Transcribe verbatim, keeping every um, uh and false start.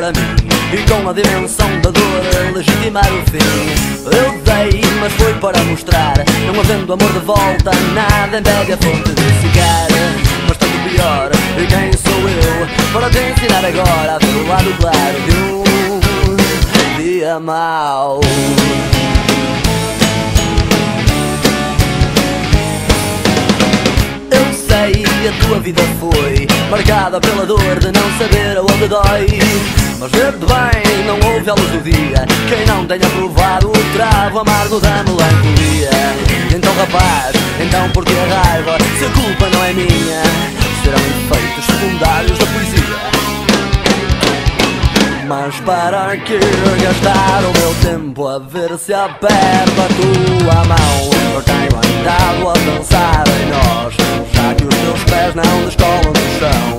para mim, e com a dimensão da dor legitimar o fim. Eu dei, mas foi para mostrar, não havendo amor de volta, nada impede a fonte de secar. Mas tanto pior, e quem sou eu para te ensinar agora a ver o lado claro de um dia mau? A tua vida foi marcada pela dor de não saber aonde dói. Mas verde bem, não houve a luz do dia quem não tenha provado o travo amargo da melancolia. Então rapaz, então por que a raiva, se a culpa não é minha? Serão efeitos secundários da poesia. Mas para que gastar o meu tempo a ver se aperta a tua mão? Eu tenho andado a pensar em nós, já que os teus pés não descolam do chão.